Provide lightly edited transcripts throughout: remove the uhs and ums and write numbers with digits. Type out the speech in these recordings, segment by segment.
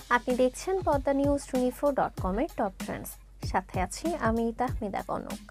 আপনি দেখছেন Padma news 24.com এর টপ ট্রেন্ডস। সাথে আছি আমি তাহমিদা কনক।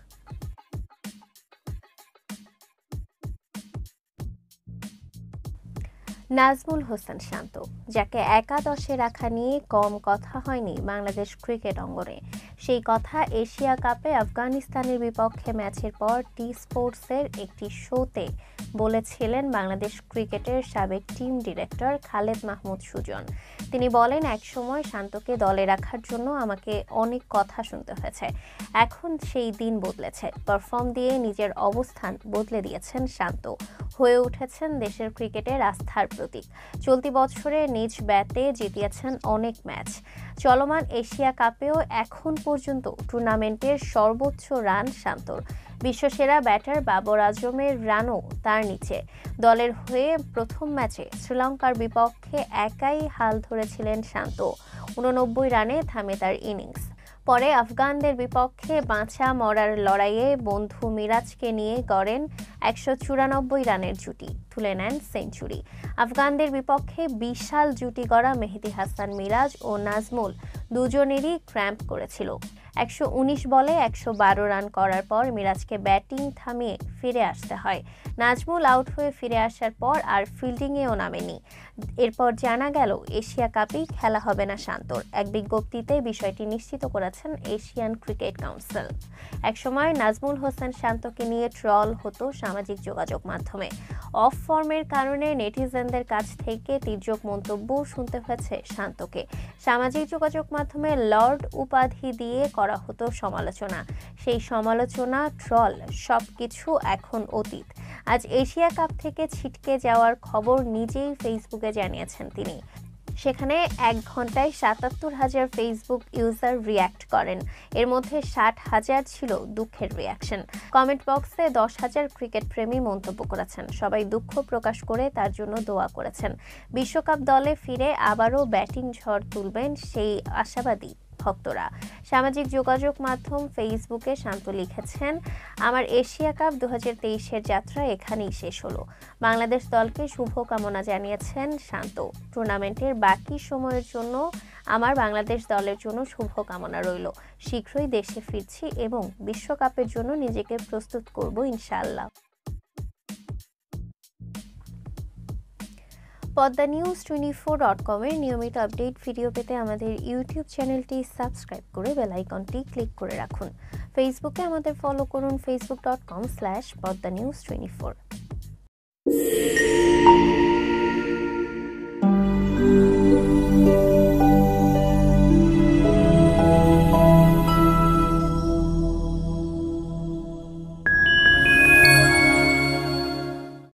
নাজমুল হোসেন শান্ত, যাকে একাদশে রাখা নিয়ে কম কথা হয়নি বাংলাদেশ ক্রিকেট অঙ্গনে। সেই কথা এশিয়া কাপে আফগানিস্তানের বিপক্ষে ম্যাচের পর টি স্পোর্টসের একটি শোতে বলেছিলেন বাংলাদেশ ক্রিকেটের সাবেক টিম ডিরেক্টর খালেদ মাহমুদ সুজন। তিনি বলেন, একসময় শান্তকে দলে রাখার জন্য আমাকে অনেক কথা শুনতে হয়েছে। এখন সেই দিন বদলেছে। পারফর্ম দিয়ে নিজের অবস্থান বদলে দিয়েছেন শান্ত, হয়ে উঠেছেন দেশের ক্রিকেটের আস্থার প্রতীক। চলতি বছরে নিজ ব্যাটে জিতিয়েছেন অনেক ম্যাচ। চলমান এশিয়া কাপেও এখন পর্যন্ত টুর্নামেন্টের সর্বোচ্চ রান শান্তর। বিশ্বসেরা ব্যাটার বাবর আজমের রানও তার নিচে। দলের হয়ে প্রথম ম্যাচে শ্রীলঙ্কার বিপক্ষে একাই হাল ধরেছিলেন শান্ত। 89 রানে থামে তার ইনিংস। পরে আফগানদের বিপক্ষে বাঁচা মরার লড়াইয়ে বন্ধু মিরাজকে নিয়ে গড়েন 194 রানের জুটি, তুলে নেন সেঞ্চুরি। আফগানদের বিপক্ষে বিশাল জুটি গড়া মেহেদী হাসান মিরাজ ও নাজমুল দুজনেরই ক্র্যাম্প করেছিল। 119 বলে 112 রান করার পর মিরাজকে ব্যাটিং থামিয়ে ফিরে আসতে হয়। নাজমুল আউট হয়ে ফিরে আসার পর আর ফিল্ডিংয়েও নামেনি। এরপর জানা গেল এশিয়া কাপেই খেলা হবে না শান্তর। এক বিজ্ঞপ্তিতে বিষয়টি নিশ্চিত করেছেন এশিয়ান ক্রিকেট কাউন্সিল। একসময় নাজমুল হোসেন শান্তকে নিয়ে ট্রল হতো সামাজিক যোগাযোগ মাধ্যমে। অফ ফর্মের কারণে নেটিজেনদের কাছ থেকে তীর্যক মন্তব্য শুনতে হয়েছে শান্তকে। সামাজিক যোগাযোগ মাধ্যমে লর্ড উপাধি দিয়ে করা হতো সমালোচনা। সেই সমালোচনা, ট্রল সবকিছু এখন অতীত। আজ এশিয়া কাপ থেকে ছিটকে যাওয়ার খবর নিজেই ফেসবুকে জানিয়েছেন তিনি। সেখানে 1 ঘন্টায় 77,000 ফেসবুক ইউজার রিয়্যাক্ট করেন। এর মধ্যে 60,000 ছিল দুঃখের রিয়াকশন। কমেন্ট বক্সে 10,000 ক্রিকেট প্রেমী মন্তব্য করেছেন। সবাই দুঃখ প্রকাশ করে তার জন্য দোয়া করেছেন। বিশ্বকাপ দলে ফিরে আবারও ব্যাটিং ঝড় তুলবেন সেই আশাবাদী ভক্তরা। সামাজিক যোগাযোগ মাধ্যম ফেসবুকে শান্ত লিখেছেন, আমার এশিয়া কাপ 2023-এর যাত্রা এখানেই শেষ হলো। বাংলাদেশ দলকে শুভকামনা জানিয়েছেন শান্ত। টুর্নামেন্টের বাকি সময়ের জন্য আমার বাংলাদেশ দলের জন্য শুভকামনা রইল। শীঘ্রই দেশে ফিরছি এবং বিশ্বকাপের জন্য নিজেকে প্রস্তুত করব ইনশাআল্লাহ। পদ্মা নিউজ 24.com এর নিয়মিত আপডেট ভিডিও পেতে আমাদের ইউটিউব চ্যানেলটি সাবস্ক্রাইব করে বেল আইকনটি ক্লিক করে রাখুন। ফেসবুকে আমাদের ফলো করুন facebook.com/padmanews24।